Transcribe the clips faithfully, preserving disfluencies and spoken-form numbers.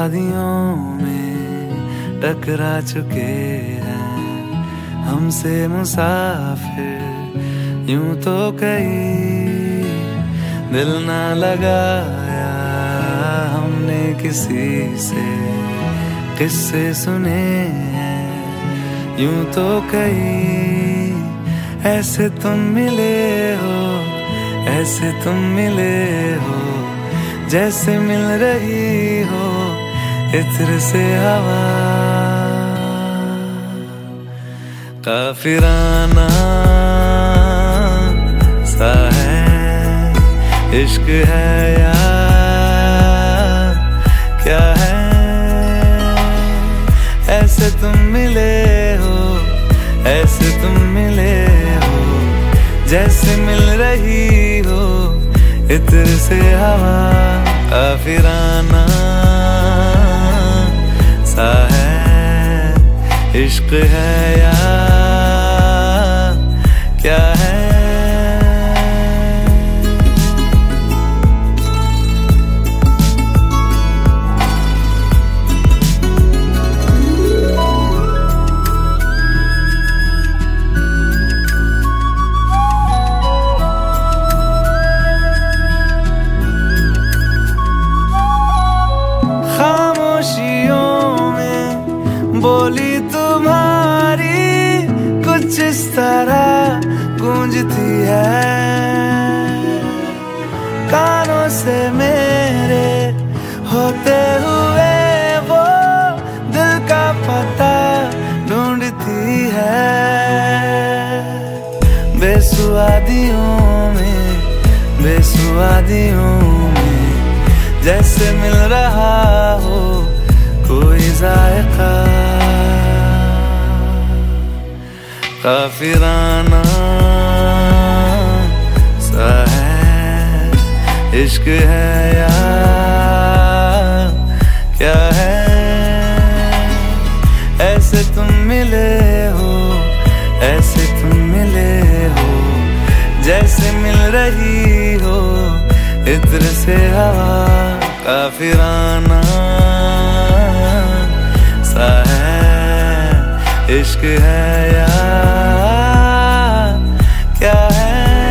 वादियों में टकरा चुके हैं हमसे मुसाफिर। यूं तो कहीं दिल ना लगाया हमने किसी से, किस्से सुने हैं यूं तो कहीं। ऐसे तुम मिले हो, ऐसे तुम मिले हो, जैसे मिल रही हो इत्र से हवा। काफिराना सा है इश्क है या क्या है। ऐसे तुम मिले हो, ऐसे तुम मिले हो, जैसे मिल रही हो इत्र से हवा। काफिराना सा है इश्क है या क्या है। बोली तुम्हारी कुछ इस तरह गूंजती है, कानों से मेरे होते हुए वो दिल का पता ढूंढती है। बेसुआदियों में, बेसुआदियों में जैसे मिल रहा हो कोई जायका। काफिराना सा है इश्क है या क्या है। ऐसे तुम मिले हो, ऐसे तुम मिले हो, जैसे मिल रही हो इत्र से हवा। काफिराना सा है इश्क है या क्या है।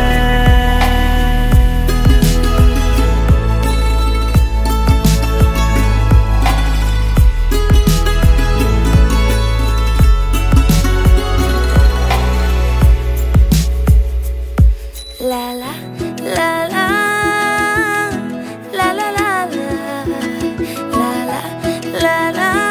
ला ला ला ला ला ला ला ला ला ला ला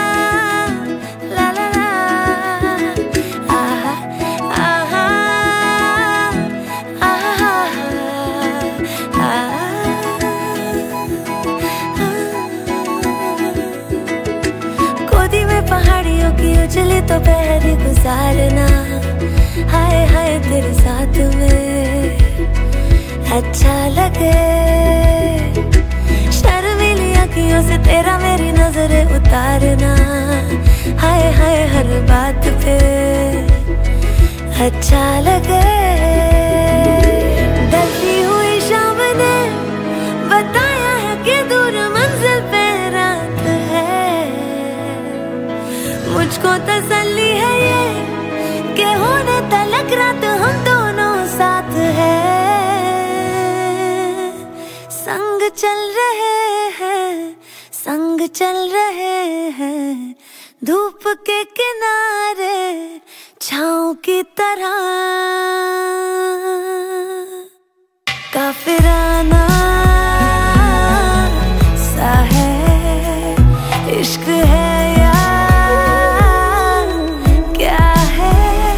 पहाड़ियों की उजली तो पहर गुजारना, हाय हाय तेरे साथ में अच्छा लगे। शर्मीली आँखियों से तेरा मेरी नजरें उतारना, हाय हाय हर बात पे अच्छा लगे। ढलती हुई शाम ने बताया है कि दूर मंजिल पे रात है। मुझको तसल्ली है ये कि होने तलक रात हम दोनों साथ हैं। संग चल रहे हैं, संग चल रहे हैं, धूप के किनारे छाँव की तरह। काफिराना सा है इश्क है या क्या है।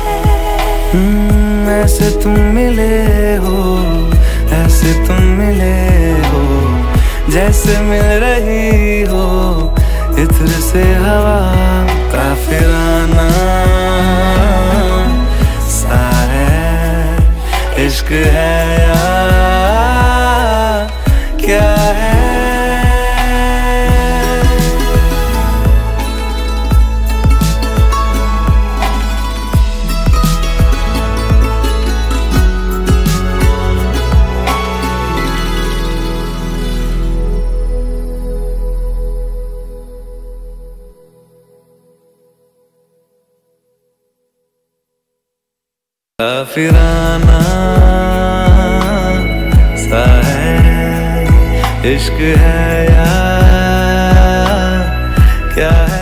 ऐसे तुम मिले हो, ऐसे तुम मिले हो, जैसे मिल रही हो इत्र से हवा। काफिराना सा है इश्क है या क्या है। काफिराना सा है इश्क है या क्या है।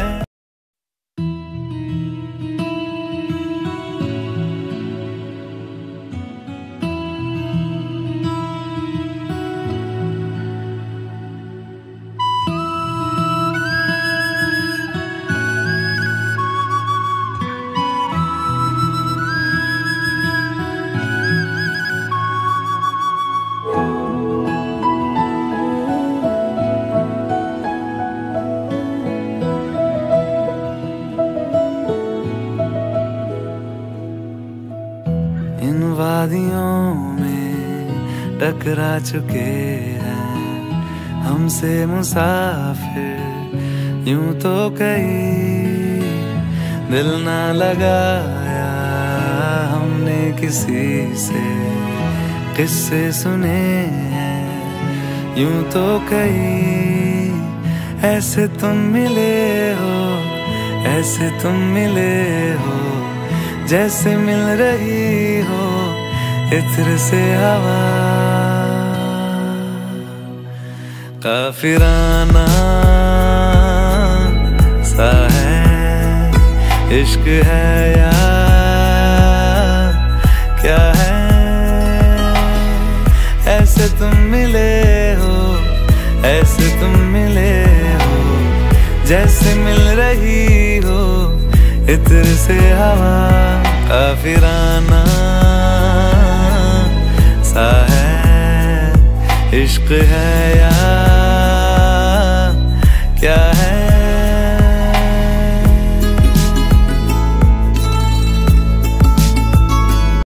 इन वादियों में टकरा चुके हैं हमसे मुसाफिर, यूं तो कहीं दिल ना लगाया हमने किसी से, किस्से सुने हैं यूं तो कहीं। ऐसे तुम मिले हो, ऐसे तुम मिले हो, जैसे मिल रही हो इत्र से हवा। काफिराना सा है इश्क है या क्या है। ऐसे तुम मिले हो, ऐसे तुम मिले हो, जैसे मिल रही हो इत्र से हवा। काफिराना सा है इश्क है या क्या है।